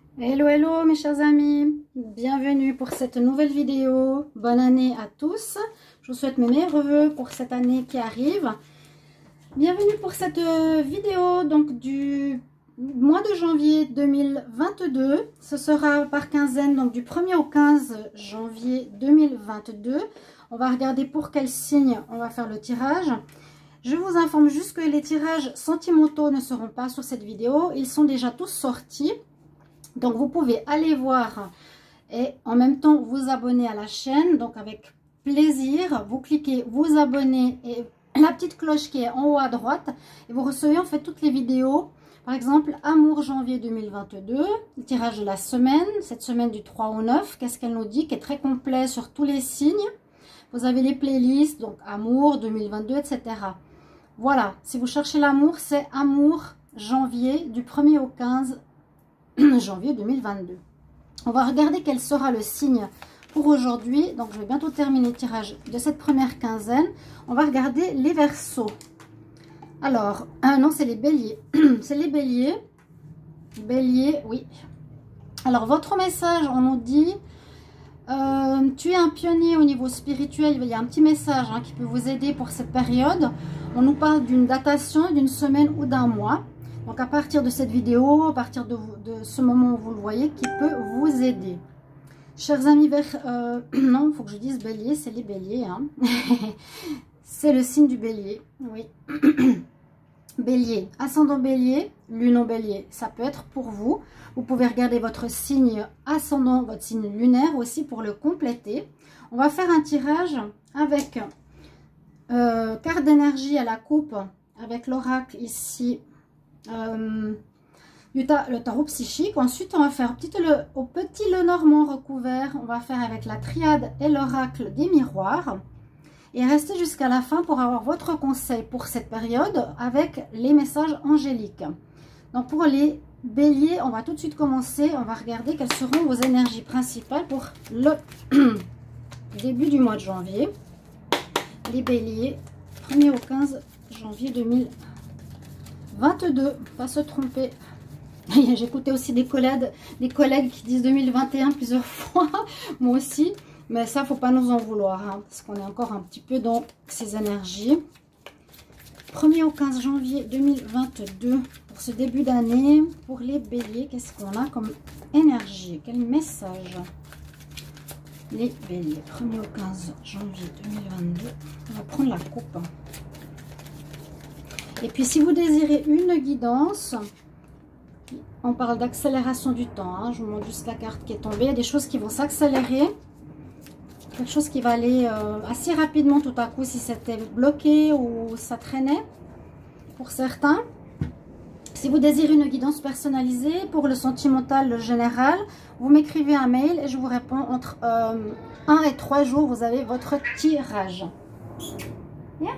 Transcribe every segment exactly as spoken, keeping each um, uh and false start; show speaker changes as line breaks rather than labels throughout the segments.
Hello, hello mes chers amis, bienvenue pour cette nouvelle vidéo. Bonne année à tous. Je vous souhaite mes meilleurs vœux pour cette année qui arrive. Bienvenue pour cette vidéo donc du mois de janvier deux mille vingt-deux. Ce sera par quinzaine, donc du premier au quinze janvier deux mille vingt-deux. On va regarder pour quel signe on va faire le tirage. Je vous informe juste que les tirages sentimentaux ne seront pas sur cette vidéo. Ils sont déjà tous sortis. Donc vous pouvez aller voir et en même temps vous abonner à la chaîne. Donc avec plaisir, vous cliquez vous abonner et la petite cloche qui est en haut à droite. Et vous recevez en fait toutes les vidéos. Par exemple, Amour janvier deux mille vingt-deux, le tirage de la semaine, cette semaine du trois au neuf. Qu'est-ce qu'elle nous dit? Qui est très complet sur tous les signes. Vous avez les playlists, donc Amour deux mille vingt-deux, et cetera. Voilà, si vous cherchez l'amour, c'est Amour janvier du premier au quinze janvier deux mille vingt-deux. On va regarder quel sera le signe pour aujourd'hui. Donc je vais bientôt terminer le tirage de cette première quinzaine. On va regarder les Verseaux. Alors, ah non, c'est les Béliers. C'est les Béliers. Bélier, oui. Alors votre message, on nous dit euh, tu es un pionnier au niveau spirituel. Il y a un petit message hein, qui peut vous aider pour cette période. On nous parle d'une datation, d'une semaine ou d'un mois. Donc à partir de cette vidéo, à partir de, de ce moment où vous le voyez, qui peut vous aider. Chers amis, vers, euh, non, il faut que je dise Bélier, c'est les Béliers. Hein. C'est le signe du Bélier, oui. Bélier, ascendant Bélier, lune en Bélier, ça peut être pour vous. Vous pouvez regarder votre signe ascendant, votre signe lunaire aussi pour le compléter. On va faire un tirage avec euh, carte d'énergie à la coupe, avec l'oracle ici. Euh, du ta le tarot psychique. Ensuite on va faire petit le, au petit le normand recouvert, on va faire avec la triade et l'oracle des miroirs et restez jusqu'à la fin pour avoir votre conseil pour cette période avec les messages angéliques. Donc pour les Béliers, on va tout de suite commencer. On va regarder quelles seront vos énergies principales pour le début du mois de janvier. Les Béliers, premier au quinze janvier deux mille vingt-deux, pas se tromper. J'écoutais aussi des collègues, des collègues qui disent deux mille vingt et un plusieurs fois, moi aussi, mais ça faut pas nous en vouloir, hein, parce qu'on est encore un petit peu dans ces énergies. premier au quinze janvier deux mille vingt-deux, pour ce début d'année, pour les Béliers, qu'est-ce qu'on a comme énergie? Quel message? Les Béliers, premier au quinze janvier deux mille vingt-deux, on va prendre la coupe. Et puis, si vous désirez une guidance, on parle d'accélération du temps. Hein, je vous montre juste la carte qui est tombée. Il y a des choses qui vont s'accélérer. Quelque chose qui va aller euh, assez rapidement tout à coup si c'était bloqué ou ça traînait pour certains. Si vous désirez une guidance personnalisée pour le sentimental, le général, vous m'écrivez un mail et je vous réponds entre euh, un et trois jours. Vous avez votre tirage. Yeah.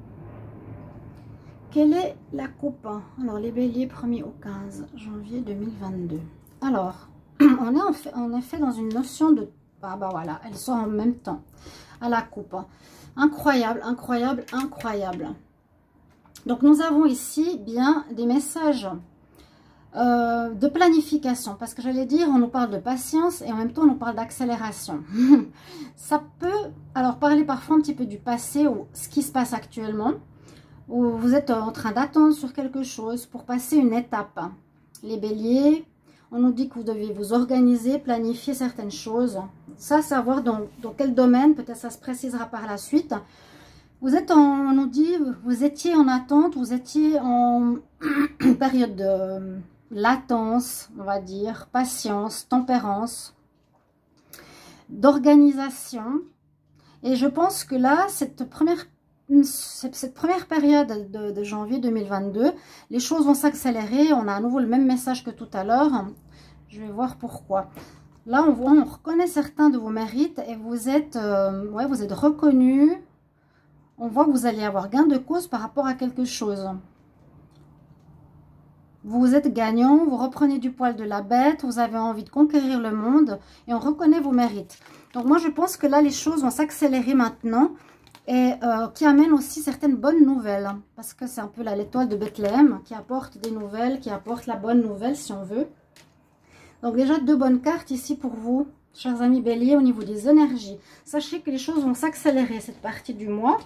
Quelle est la coupe? Alors, les Béliers, premier au quinze janvier deux mille vingt-deux. Alors, on est en, fait, en effet dans une notion de... Ah bah voilà, elles sont en même temps à la coupe. Incroyable, incroyable, incroyable. Donc, nous avons ici bien des messages euh, de planification. Parce que j'allais dire, on nous parle de patience et en même temps, on nous parle d'accélération. Ça peut, alors, parler parfois un petit peu du passé ou ce qui se passe actuellement. Ou vous êtes en train d'attendre sur quelque chose pour passer une étape. Les Béliers, on nous dit que vous devez vous organiser, planifier certaines choses. Ça, savoir dans, dans quel domaine, peut-être ça se précisera par la suite. Vous êtes en, on nous dit, vous étiez en attente, vous étiez en période de latence, on va dire, patience, tempérance, d'organisation. Et je pense que là, cette première Cette première période de, de janvier deux mille vingt-deux, les choses vont s'accélérer. On a à nouveau le même message que tout à l'heure. Je vais voir pourquoi. Là, on voit, on reconnaît certains de vos mérites et vous êtes, euh, ouais, vous êtes reconnu. On voit que vous allez avoir gain de cause par rapport à quelque chose. Vous êtes gagnant, vous reprenez du poil de la bête, vous avez envie de conquérir le monde et on reconnaît vos mérites. Donc moi, je pense que là, les choses vont s'accélérer maintenant. Et euh, qui amène aussi certaines bonnes nouvelles. Parce que c'est un peu l'étoile de Bethléem qui apporte des nouvelles, qui apporte la bonne nouvelle si on veut. Donc déjà deux bonnes cartes ici pour vous, chers amis bélier, au niveau des énergies. Sachez que les choses vont s'accélérer cette partie du mois.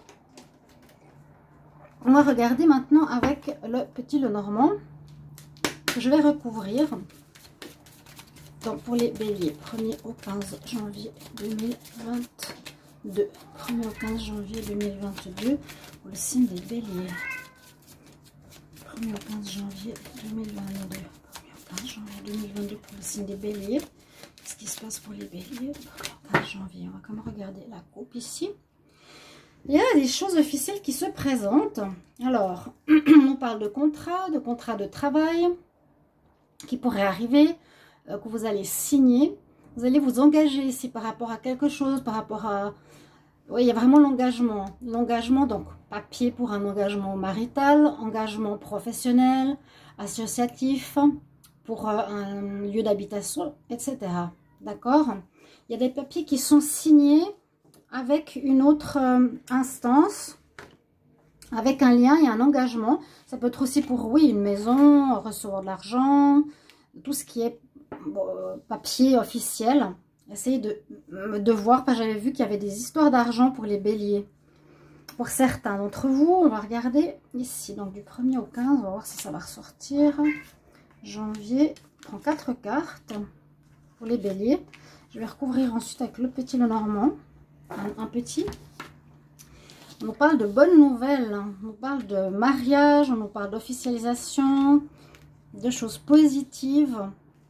On va regarder maintenant avec le petit Lenormand que je vais recouvrir. Donc pour les béliers, premier au quinze janvier deux mille vingt-deux. premier au quinze janvier deux mille vingt-deux pour le signe des béliers. premier au quinze janvier deux mille vingt-deux. premier au quinze janvier deux mille vingt-deux pour le signe des béliers. Qu'est-ce qui se passe pour les béliers? premier au quinze janvier. On va comme regarder la coupe ici. Il y a des choses officielles qui se présentent. Alors, on parle de contrat, de contrat de travail qui pourrait arriver, euh, que vous allez signer. Vous allez vous engager ici par rapport à quelque chose, par rapport à... Oui, il y a vraiment l'engagement. L'engagement, donc, papier pour un engagement marital, engagement professionnel, associatif, pour euh, un lieu d'habitation, et cetera. D'accord? Il y a des papiers qui sont signés avec une autre euh, instance, avec un lien et un engagement. Ça peut être aussi pour, oui, une maison, recevoir de l'argent, tout ce qui est euh, papier officiel. Essayez de, de voir, parce que j'avais vu qu'il y avait des histoires d'argent pour les béliers. Pour certains d'entre vous, on va regarder ici. Donc du premier au quinze, on va voir si ça va ressortir. Janvier, je prends quatre cartes pour les béliers. Je vais recouvrir ensuite avec le petit Lenormand. Un, un petit. On nous parle de bonnes nouvelles, hein. On nous parle de mariage, on nous parle d'officialisation, de choses positives.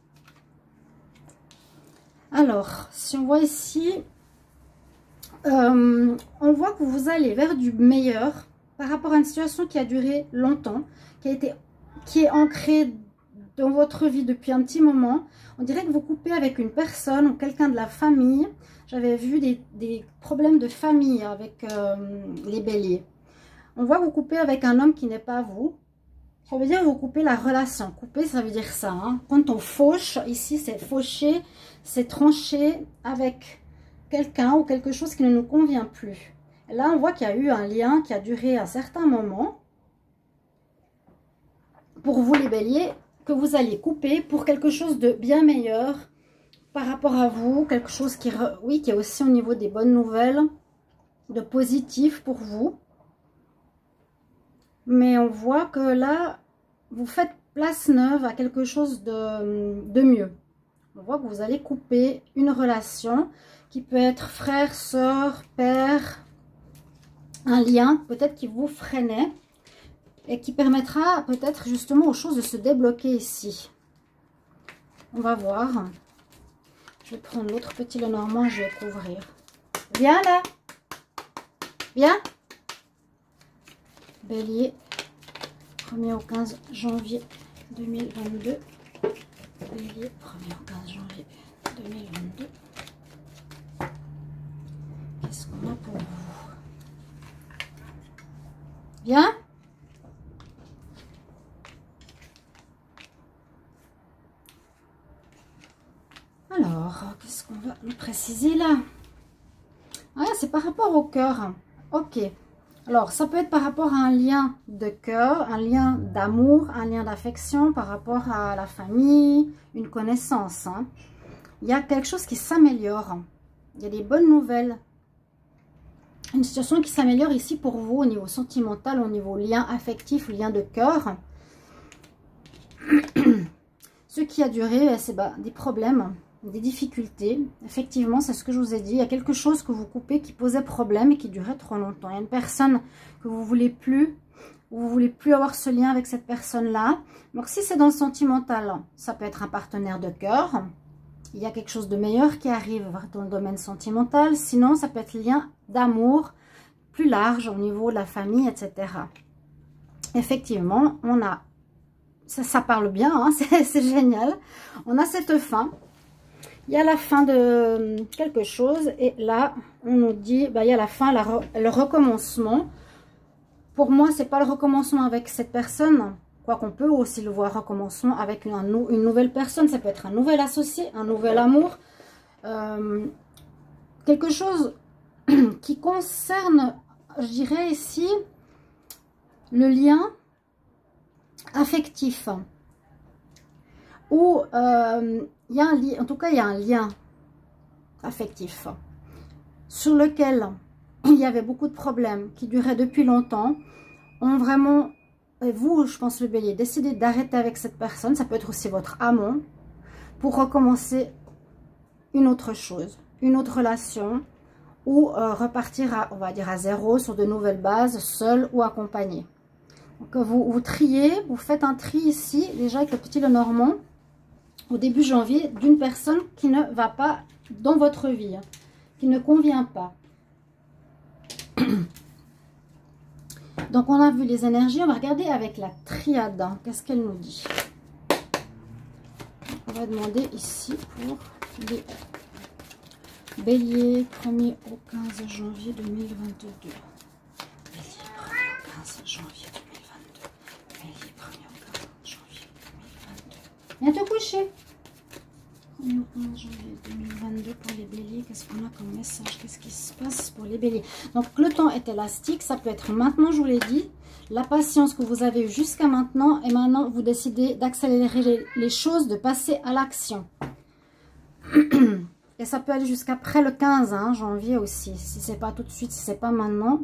Alors, si on voit ici, euh, on voit que vous allez vers du meilleur par rapport à une situation qui a duré longtemps, qui a été, qui est ancrée dans votre vie depuis un petit moment. On dirait que vous coupez avec une personne ou quelqu'un de la famille. J'avais vu des, des problèmes de famille avec euh, les béliers. On voit que vous coupez avec un homme qui n'est pas vous. Ça veut dire que vous coupez la relation. Couper, ça veut dire ça. Hein. Quand on fauche, ici c'est faucher, c'est trancher avec quelqu'un ou quelque chose qui ne nous convient plus. Et là, on voit qu'il y a eu un lien qui a duré un certain moment. Pour vous les béliers, que vous allez couper pour quelque chose de bien meilleur par rapport à vous, quelque chose qui, oui, qui est aussi au niveau des bonnes nouvelles, de positif pour vous. Mais on voit que là, vous faites place neuve à quelque chose de, de mieux. On voit que vous allez couper une relation qui peut être frère, sœur, père, un lien peut-être qui vous freinait et qui permettra peut-être justement aux choses de se débloquer ici. On va voir. Je vais prendre l'autre petit Lenormand, je vais couvrir. Viens là. Viens. Bélier, premier au quinze janvier deux mille vingt-deux. Bélier, premier au quinze janvier deux mille vingt-deux. Qu'est-ce qu'on a pour vous? Viens. Alors, qu'est-ce qu'on va nous préciser là? Ah, c'est par rapport au cœur. Ok. Alors, ça peut être par rapport à un lien de cœur, un lien d'amour, un lien d'affection, par rapport à la famille, une connaissance. Hein. Il y a quelque chose qui s'améliore. Il y a des bonnes nouvelles. Une situation qui s'améliore ici pour vous au niveau sentimental, au niveau lien affectif, lien de cœur. Ce qui a duré, c'est bah, des problèmes, des difficultés. Effectivement, c'est ce que je vous ai dit. Il y a quelque chose que vous coupez qui posait problème et qui durait trop longtemps. Il y a une personne que vous voulez plus, ou vous voulez plus avoir ce lien avec cette personne-là. Donc, si c'est dans le sentimental, ça peut être un partenaire de cœur. Il y a quelque chose de meilleur qui arrive dans le domaine sentimental. Sinon, ça peut être lien d'amour plus large au niveau de la famille, et cetera. Effectivement, on a, ça, ça parle bien, hein, c'est génial. On a cette fin. Il y a la fin de quelque chose et là, on nous dit, bah, il y a la fin, la re, le recommencement. Pour moi, c'est pas le recommencement avec cette personne. Quoi qu'on peut aussi le voir recommencement avec une, une nouvelle personne. Ça peut être un nouvel associé, un nouvel amour. Euh, quelque chose qui concerne, je dirais ici, le lien affectif. où euh, il y a un lien, en tout cas il y a un lien affectif sur lequel il y avait beaucoup de problèmes qui duraient depuis longtemps, ont vraiment, et vous, je pense le bélier, décidé d'arrêter avec cette personne, ça peut être aussi votre amant, pour recommencer une autre chose, une autre relation, ou euh, repartir à, on va dire à zéro, sur de nouvelles bases, seul ou accompagné. Donc vous, vous triez, vous faites un tri ici, déjà avec le petit Lenormand, au début janvier, d'une personne qui ne va pas dans votre vie, hein, qui ne convient pas. Donc on a vu les énergies, on va regarder avec la triade, hein, qu'est-ce qu'elle nous dit. On va demander ici pour les béliers, premier au quinze janvier deux mille vingt-deux. Bélier, premier au quinze janvier deux mille vingt-deux. Bélier, premier au quinze janvier deux mille vingt-deux. Viens te coucher. premier au quinze janvier deux mille vingt-deux pour les béliers. Qu'est-ce qu'on a comme message? Qu'est-ce qui se passe pour les béliers? Donc le temps est élastique, ça peut être maintenant, je vous l'ai dit. La patience que vous avez eue jusqu'à maintenant, et maintenant vous décidez d'accélérer les, les choses, de passer à l'action. Et ça peut aller jusqu'après le quinze hein, janvier aussi, si c'est pas tout de suite, si c'est pas maintenant.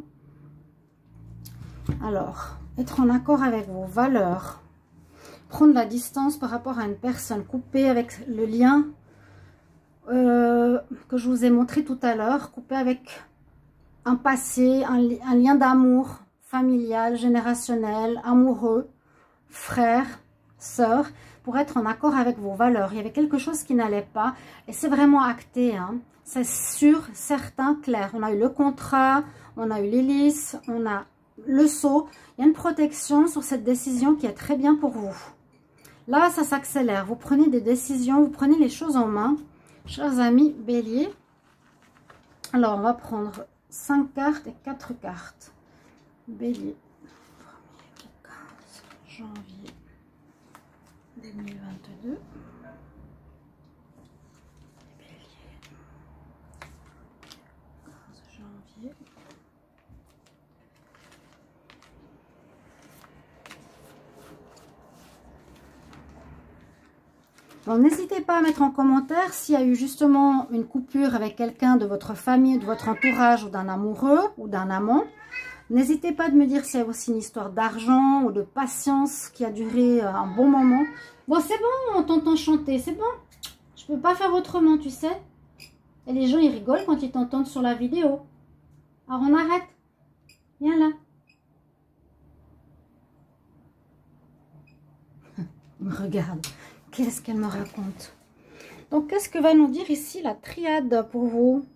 Alors, être en accord avec vos valeurs, prendre la distance par rapport à une personne, couper avec le lien euh, que je vous ai montré tout à l'heure, couper avec un passé, un, un lien d'amour familial, générationnel, amoureux, frère, sœur, pour être en accord avec vos valeurs. Il y avait quelque chose qui n'allait pas et c'est vraiment acté, hein. C'est sûr, certain, clair. On a eu le contrat, on a eu l'hélice, on a le sceau. Il y a une protection sur cette décision qui est très bien pour vous. Là, ça s'accélère. Vous prenez des décisions, vous prenez les choses en main. Chers amis bélier. Alors, on va prendre cinq cartes et quatre cartes. Bélier, premier au quinze janvier deux mille vingt-deux. Bélier, quinze janvier. Bon, n'hésitez pas à mettre en commentaire s'il y a eu justement une coupure avec quelqu'un de votre famille, de votre entourage ou d'un amoureux ou d'un amant. N'hésitez pas de me dire s'il y a aussi une histoire d'argent ou de patience qui a duré un bon moment. Bon, c'est bon, on t'entend chanter, c'est bon. Je peux pas faire autrement, tu sais. Et les gens, ils rigolent quand ils t'entendent sur la vidéo. Alors, on arrête. Viens là. Il me regarde. Qu'est-ce qu'elle me raconte? Donc, qu'est-ce que va nous dire ici la triade pour vous?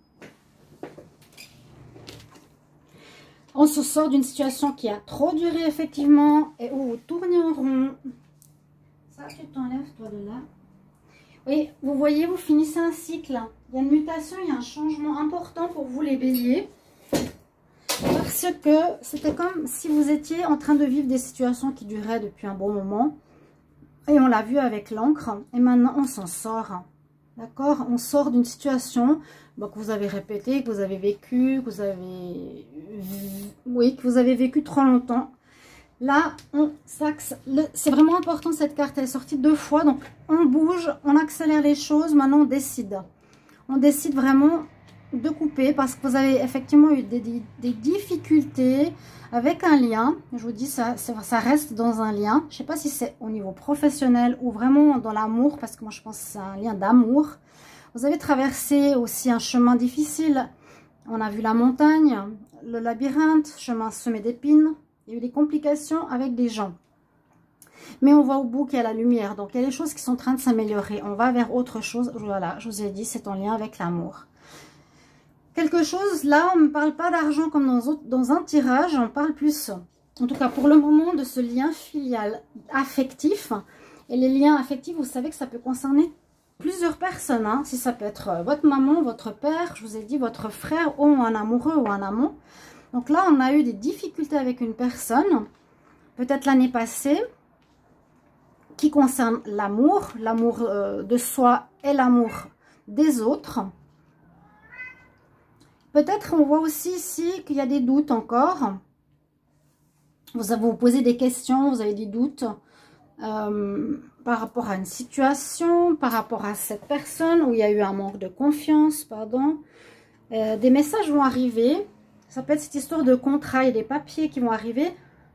On se sort d'une situation qui a trop duré effectivement et où vous tournez en rond. Ça, tu t'enlèves toi de là. Oui, vous voyez, vous finissez un cycle. Il y a une mutation, il y a un changement important pour vous les béliers. Parce que c'était comme si vous étiez en train de vivre des situations qui duraient depuis un bon moment. Et on l'a vu avec l'encre. Et maintenant, on s'en sort. D'accord? On sort d'une situation bon, que vous avez répétée, que vous avez vécu, que vous avez... Oui, que vous avez vécu trop longtemps. Là, on s'axe. C'est vraiment important, cette carte. Elle est sortie deux fois. Donc, on bouge, on accélère les choses. Maintenant, on décide. On décide vraiment de couper parce que vous avez effectivement eu des, des, des difficultés avec un lien. Je vous dis, ça, ça reste dans un lien. Je ne sais pas si c'est au niveau professionnel ou vraiment dans l'amour, parce que moi, je pense que c'est un lien d'amour. Vous avez traversé aussi un chemin difficile. On a vu la montagne, le labyrinthe, chemin semé d'épines. Il y a eu des complications avec des gens. Mais on voit au bout qu'il y a la lumière. Donc, il y a des choses qui sont en train de s'améliorer. On va vers autre chose. Voilà, je vous ai dit, c'est en lien avec l'amour. Quelque chose, là, on ne parle pas d'argent comme dans, dans un tirage. On parle plus, en tout cas pour le moment, de ce lien filial affectif. Et les liens affectifs, vous savez que ça peut concerner plusieurs personnes. Hein. Si ça peut être votre maman, votre père, je vous ai dit votre frère ou un amoureux ou un amant. Donc là, on a eu des difficultés avec une personne, peut-être l'année passée, qui concerne l'amour, l'amour euh, de soi et l'amour des autres. Peut-être on voit aussi ici qu'il y a des doutes encore. Vous vous posez des questions, vous avez des doutes. Euh, par rapport à une situation, par rapport à cette personne où il y a eu un manque de confiance, pardon. Euh, des messages vont arriver. Ça peut être cette histoire de contrat et des papiers qui vont arriver.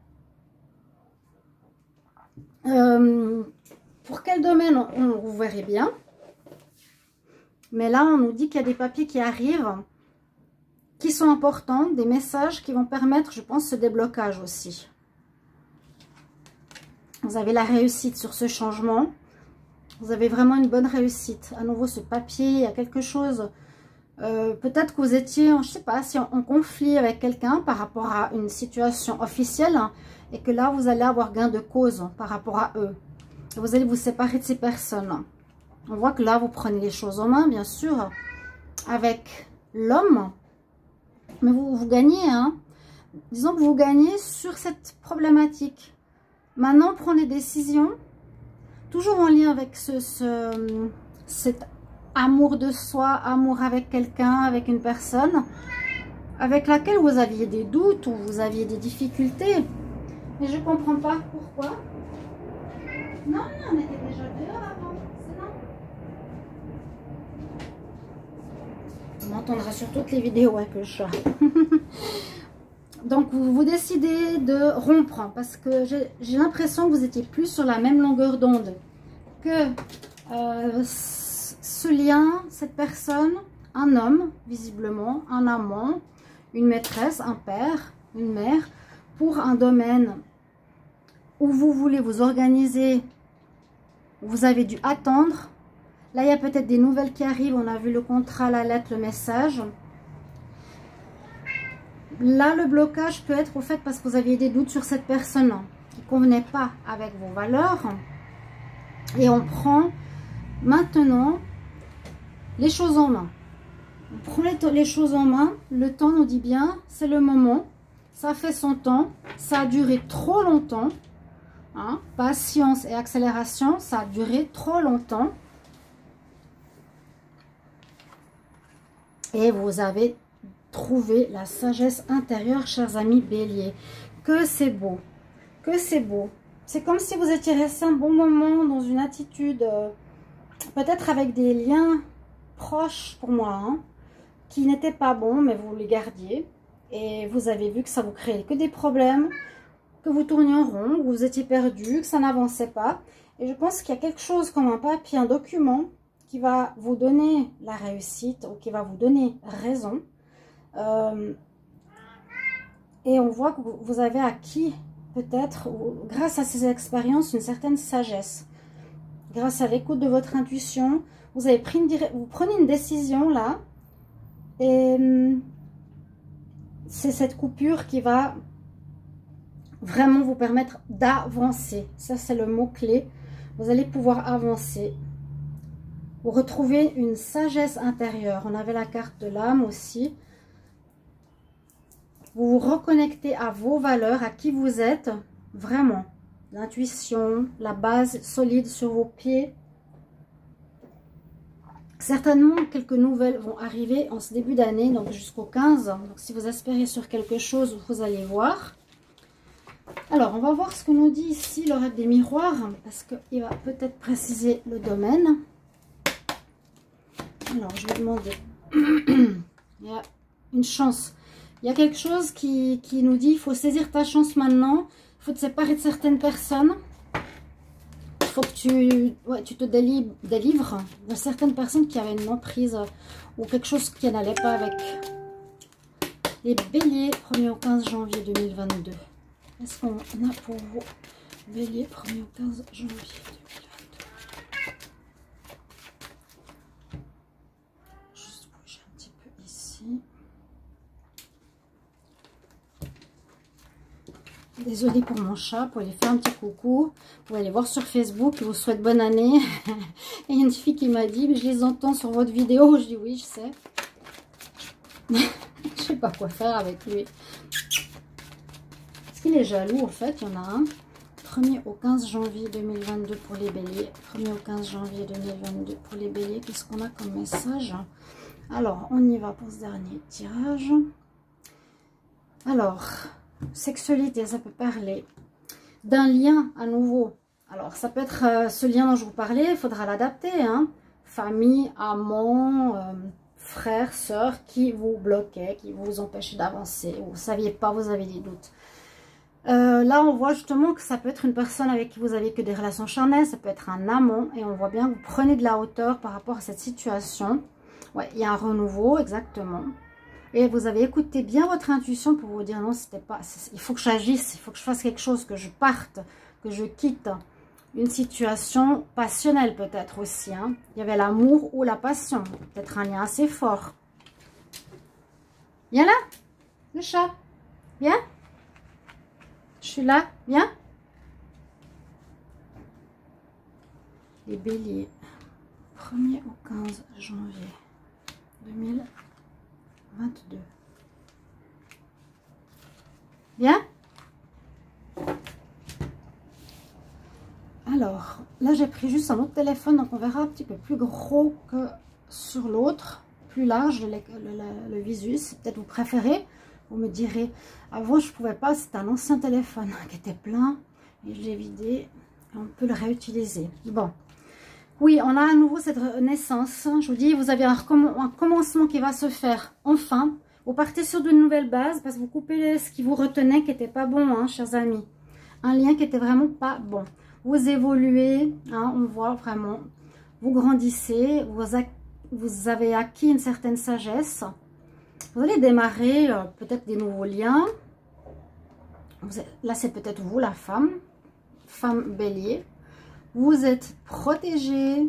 Euh, pour quel domaine on, on vous verrez bien. Mais là, on nous dit qu'il y a des papiers qui arrivent, qui sont importants, des messages qui vont permettre, je pense, ce déblocage aussi. Vous avez la réussite sur ce changement. Vous avez vraiment une bonne réussite. À nouveau, ce papier, il y a quelque chose. Euh, Peut-être que vous étiez, je ne sais pas, si en, en conflit avec quelqu'un par rapport à une situation officielle. Hein, et que là, vous allez avoir gain de cause par rapport à eux. Et vous allez vous séparer de ces personnes. On voit que là, vous prenez les choses en main, bien sûr, avec l'homme. Mais vous, vous gagnez, hein. Disons que vous gagnez sur cette problématique. Maintenant, on prend des décisions, toujours en lien avec ce, ce, cet amour de soi, amour avec quelqu'un, avec une personne, avec laquelle vous aviez des doutes ou vous aviez des difficultés. Mais je ne comprends pas pourquoi. Non, non, on était déjà dehors avant. On m'entendra sur toutes les vidéos avec le chat. Donc, vous, vous décidez de rompre parce que j'ai l'impression que vous étiez plus sur la même longueur d'onde. Que euh, ce lien, cette personne, un homme, visiblement, un amant, une maîtresse, un père, une mère, pour un domaine où vous voulez vous organiser, vous avez dû attendre. Là, il y a peut-être des nouvelles qui arrivent. On a vu le contrat, la lettre, le message. Là, le blocage peut être au fait parce que vous aviez des doutes sur cette personne qui ne convenait pas avec vos valeurs. Et on prend maintenant les choses en main. On prend les, les choses en main. Le temps nous dit bien, c'est le moment. Ça fait son temps. Ça a duré trop longtemps. Hein? Patience et accélération, ça a duré trop longtemps. Et vous avez trouvé la sagesse intérieure, chers amis béliers. Que c'est beau. Que c'est beau. C'est comme si vous étiez resté un bon moment dans une attitude, euh, peut-être avec des liens proches pour moi, hein, qui n'étaient pas bons, mais vous les gardiez. Et vous avez vu que ça vous créait que des problèmes, que vous tourniez en rond, que vous étiez perdu, que ça n'avançait pas. Et je pense qu'il y a quelque chose comme un papier, un document qui va vous donner la réussite ou qui va vous donner raison. Euh, et on voit que vous avez acquis peut-être, grâce à ces expériences, une certaine sagesse. Grâce à l'écoute de votre intuition, vous, avez pris une, vous prenez une décision là. Et c'est cette coupure qui va vraiment vous permettre d'avancer. Ça, c'est le mot-clé. Vous allez pouvoir avancer. Vous retrouvez une sagesse intérieure. On avait la carte de l'âme aussi. Vous vous reconnectez à vos valeurs, à qui vous êtes, vraiment. L'intuition, la base solide sur vos pieds. Certainement, quelques nouvelles vont arriver en ce début d'année, donc jusqu'au quinze. Donc, si vous espérez sur quelque chose, vous allez voir. Alors, on va voir ce que nous dit ici l'oracle des miroirs, parce qu'il va peut-être préciser le domaine. Alors, je vais demander. Il y a une chance. Il y a quelque chose qui, qui nous dit, il faut saisir ta chance maintenant. Il faut te séparer de certaines personnes. Il faut que tu, ouais, tu te délivres, délivres de certaines personnes qui avaient une emprise ou quelque chose qui n'allait pas avec les béliers, premier au quinze janvier deux mille vingt-deux. Est-ce qu'on a pour vous bélier, premier au quinze janvier deux mille vingt-deux? Juste bouger un petit peu ici. Désolée pour mon chat, vous pouvez lui faire un petit coucou. Vous pouvez aller voir sur Facebook, je vous souhaite bonne année. Et il y a une fille qui m'a dit, mais je les entends sur votre vidéo. Je dis oui, je sais. Je sais pas quoi faire avec lui. Est-ce qu'il est jaloux en fait? Il y en a un. premier au quinze janvier deux mille vingt-deux pour les béliers. premier au quinze janvier deux mille vingt-deux pour les béliers. Qu'est-ce qu'on a comme message? Alors, on y va pour ce dernier tirage. Alors, sexualité, ça peut parler d'un lien à nouveau Alors, ça peut être euh, ce lien dont je vous parlais, il faudra l'adapter. Hein. Famille, amant, euh, frère, soeur qui vous bloquait, qui vous empêchait d'avancer. Vous ne saviez pas, vous avez des doutes. Euh, là, on voit justement que ça peut être une personne avec qui vous avez que des relations charnelles. Ça peut être un amant. Et on voit bien que vous prenez de la hauteur par rapport à cette situation. Ouais, il y a un renouveau, exactement. Et vous avez écouté bien votre intuition pour vous dire non, c'était pas, il faut que j'agisse, il faut que je fasse quelque chose, que je parte, que je quitte une situation passionnelle peut-être aussi. Hein. Il y avait l'amour ou la passion, peut-être un lien assez fort. Viens là, le chat, viens. Je suis là, viens. Les béliers, premier au quinze janvier deux mille vingt-deux. Bien. Alors, là, j'ai pris juste un autre téléphone, donc on verra un petit peu plus gros que sur l'autre, plus large, le, le, le, le visu. C'est peut-être vous préférez. Vous me direz, avant, je ne pouvais pas, c'était un ancien téléphone qui était plein, et je l'ai vidé, et on peut le réutiliser. Bon. Oui, on a à nouveau cette naissance. Je vous dis, vous avez un, un commencement qui va se faire enfin. Vous partez sur de nouvelles bases parce que vous coupez ce qui vous retenait qui n'était pas bon, hein, chers amis. Un lien qui était vraiment pas bon. Vous évoluez, hein, on voit vraiment. Vous grandissez, vous, vous avez acquis une certaine sagesse. Vous allez démarrer euh, peut-être des nouveaux liens. Vous êtes, là, c'est peut-être vous, la femme. Femme bélier. Vous êtes protégé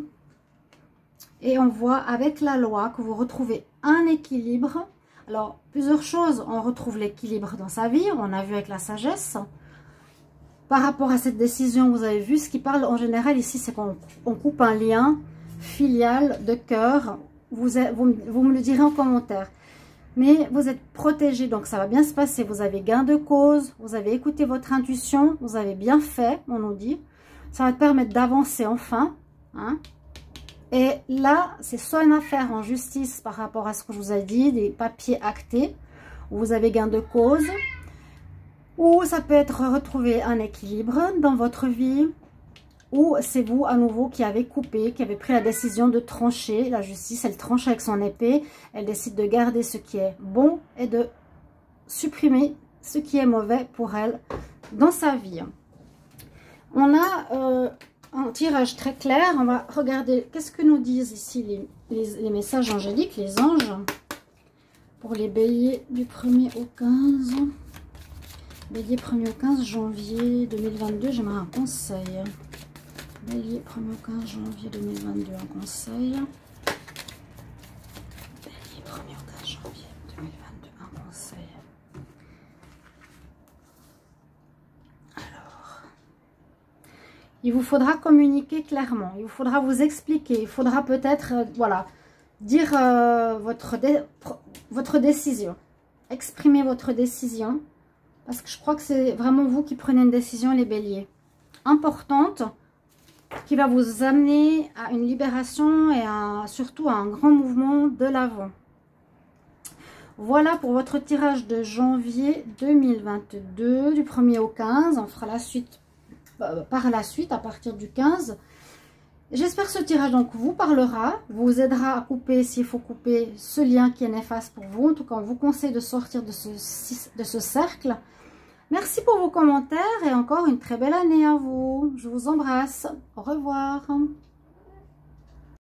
et on voit avec la loi que vous retrouvez un équilibre. Alors, plusieurs choses, on retrouve l'équilibre dans sa vie, on a vu avec la sagesse. Par rapport à cette décision, vous avez vu, ce qui parle en général ici, c'est qu'on on coupe un lien filial de cœur. Vous, vous, vous me le direz en commentaire. Mais vous êtes protégé, donc ça va bien se passer. Vous avez gain de cause, vous avez écouté votre intuition, vous avez bien fait, on nous dit. Ça va te permettre d'avancer enfin. Hein. Et là, c'est soit une affaire en justice par rapport à ce que je vous ai dit, des papiers actés, où vous avez gain de cause. Ou ça peut être retrouver un équilibre dans votre vie. Ou c'est vous à nouveau qui avez coupé, qui avez pris la décision de trancher. La justice, elle tranche avec son épée. Elle décide de garder ce qui est bon et de supprimer ce qui est mauvais pour elle dans sa vie. On a euh, un tirage très clair. On va regarder qu'est-ce que nous disent ici les, les, les messages angéliques, les anges. Pour les béliers du premier au quinze. Bélier premier au quinze janvier deux mille vingt-deux, j'aimerais un conseil. Bélier premier au quinze janvier deux mille vingt-deux, un conseil. Bélier premier au quinze janvier deux mille vingt-deux, un conseil. Il vous faudra communiquer clairement, il vous faudra vous expliquer, il faudra peut-être, euh, voilà, dire euh, votre, dé votre décision, exprimer votre décision, parce que je crois que c'est vraiment vous qui prenez une décision, les béliers, importante, qui va vous amener à une libération et à, surtout à un grand mouvement de l'avant. Voilà pour votre tirage de janvier deux mille vingt-deux, du premier au quinze, on fera la suite par la suite à partir du quinze. J'espère que ce tirage donc vous parlera, vous aidera à couper s'il faut couper ce lien qui est néfaste pour vous. En tout cas, on vous conseille de sortir de ce, de ce cercle. Merci pour vos commentaires et encore une très belle année à vous. Je vous embrasse. Au revoir.